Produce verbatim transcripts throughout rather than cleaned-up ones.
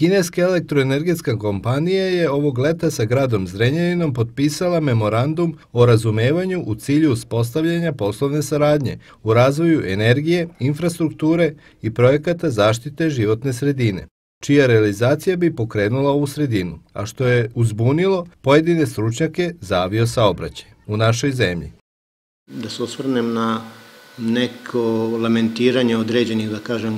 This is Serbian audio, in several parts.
Kineska elektroenergetska kompanija je ovog leta sa gradom Zrenjaninom potpisala memorandum o razumevanju u cilju uspostavljanja poslovne saradnje u razvoju energije, infrastrukture i projekata zaštite životne sredine, čija realizacija bi pokrenula ovu sredinu, a što je uzbunilo pojedine stručnjake za aviosaobraćaj u našoj zemlji. Da se osvrnem na neko lamentiranje određenih, da kažem,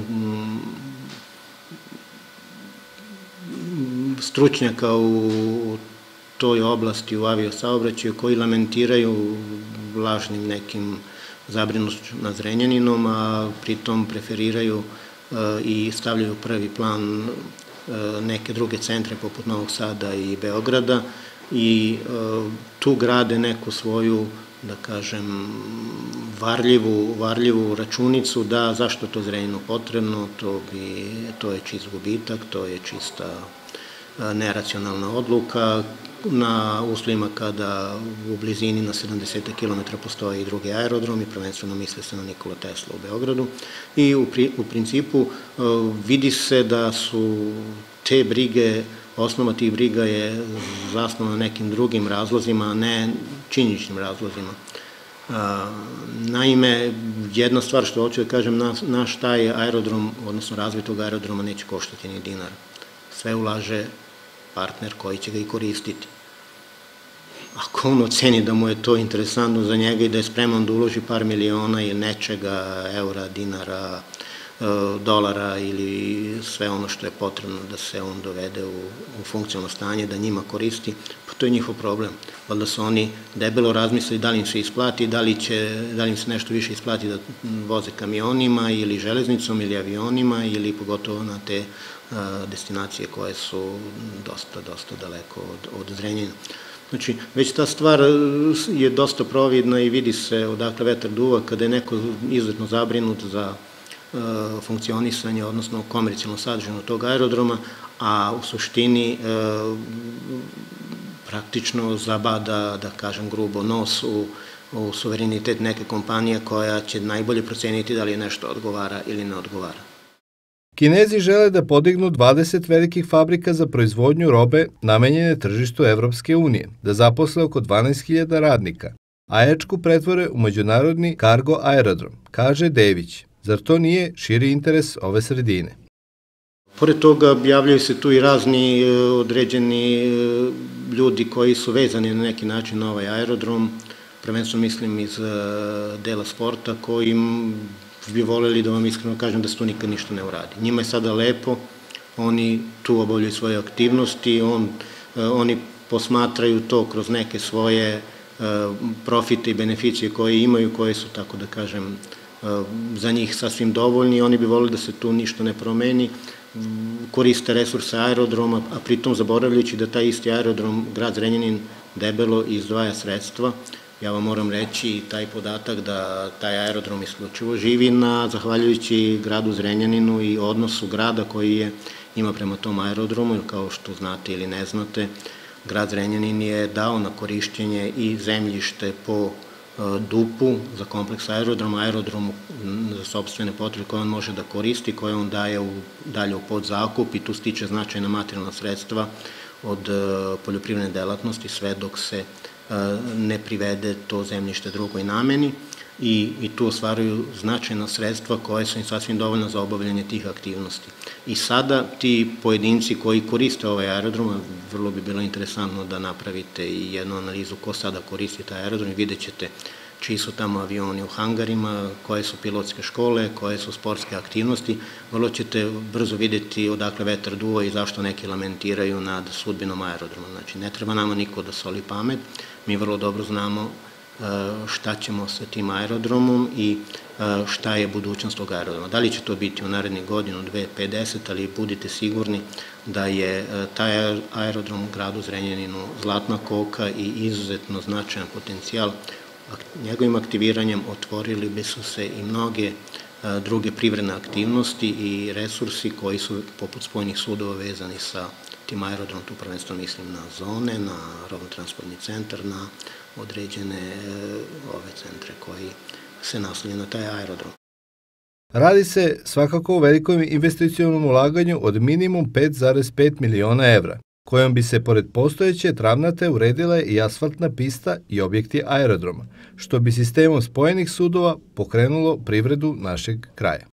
stručnjaka u toj oblasti, u aviosaobraćaju, koji lamentiraju lažnim nekim zabrinutošću nad Zrenjaninom, a pritom preferiraju i stavljaju prvi plan neke druge centre poput Novog Sada i Beograda i tu grade neku svoju, da kažem, varljivu, varljivu računicu da zašto to Zrenjaninu potrebno, to, bi, to je čist gubitak, to je čista neracionalna odluka na uslovima kada u blizini na sedamdeset kilometara postoje i drugi aerodrom i prvenstveno misle se na Nikola Tesla u Beogradu i u, pri, u principu vidi se da su te brige, osnova tih briga je zasnovana nekim drugim razlozima, a ne činjeničnim razlozima. Naime, jedna stvar što hoću da kažem, naš taj aerodrom, odnosno razvoj tog aerodroma neće koštati ni dinara. Sve ulaže partner koji će ga i koristiti. Ako on oceni da mu je to interesantno za njega i da je spreman da uloži par miliona ili nečega, eura, dinara, dolara ili sve ono što je potrebno da se on dovede u, u funkcionalno stanje, da njima koristi, pa to je njihov problem. Valjda su oni debelo razmislili da li im se isplati, da li, će, da li im se nešto više isplati da voze kamionima ili železnicom ili avionima ili pogotovo na te a, destinacije koje su dosta, dosta daleko od, od Zrenjanina. Znači, već ta stvar je dosta providna i vidi se odakle vetar duva kada je neko izuzetno zabrinut za funkcionisanje, odnosno komercijalno sadržinu tog aerodroma, a u suštini praktično zabada, da kažem grubo, nos u, u suverenitet neke kompanije koja će najbolje proceniti da li je nešto odgovara ili ne odgovara. Kinezi žele da podignu dvadeset velikih fabrika za proizvodnju robe namenjene tržištu Evropske unije, da zaposle oko dvanaest hiljada radnika, a Ečku pretvore u međunarodni kargo aerodrom, kaže Dević. Zar to nije širi interes ove sredine? Pored toga javljaju se tu i razni određeni ljudi koji su vezani na neki način na ovaj aerodrom, prvenstveno mislim iz dela sporta, koji bi voljeli da vam iskreno kažem da se tu nikad ništa ne uradi. Njima je sada lepo, oni tu obavljaju svoje aktivnosti, on, oni posmatraju to kroz neke svoje profite i beneficije koje imaju, koje su, tako da kažem, za njih sasvim dovoljni, oni bi volili da se tu ništa ne promeni, koriste resurse aerodroma, a pritom zaboravljajući da taj isti aerodrom, grad Zrenjanin, debelo izdvaja sredstva. Ja vam moram reći taj podatak da taj aerodrom isključivo živi na, zahvaljujući gradu Zrenjaninu i odnosu grada koji je ima prema tom aerodromu, jer kao što znate ili ne znate, grad Zrenjanin je dao na korišćenje i zemljište po D U P-u za kompleks aerodroma, aerodromu za sopstvene potrebe koje on može da koristi, koje on daje u, dalje u podzakup i tu stiče značajna materijalna sredstva od poljoprivredne delatnosti sve dok se ne privede to zemljište drugoj nameni i, i tu ostvaruju značajna sredstva koje su im sasvim dovoljna za obavljanje tih aktivnosti. I sada ti pojedinci koji koriste ovaj aerodrom, vrlo bi bilo interesantno da napravite i jednu analizu ko sada koristi taj aerodrom i vidjet ćete čiji su tamo avioni u hangarima, koje su pilotske škole, koje su sportske aktivnosti, vrlo ćete brzo vidjeti odakle vetar duva i zašto neki lamentiraju nad sudbinom aerodroma. Znači, ne treba nama niko da soli pamet, mi vrlo dobro znamo šta ćemo sa tim aerodromom i šta je budućnost tog aerodroma. Da li će to biti u narednih godinu, dve, pedeset, ali budite sigurni da je taj aerodrom u gradu Zrenjaninu zlatna koka i izuzetno značajan potencijal. Njegovim aktiviranjem otvorili bi su se i mnoge druge privredne aktivnosti i resursi koji su poput spoljnih sudova vezani sa tim aerodrom, tu prvenstveno mislim na zone, na robno-transportni centar, na određene ove centre koji se naslonjaju na taj aerodrom. Radi se svakako o velikom investicionom ulaganju od minimum pet zarez pet miliona evra, kojom bi se pored postojeće travnate uredila i asfaltna pista i objekti aerodroma, što bi sistemom spojenih sudova pokrenulo privredu našeg kraja.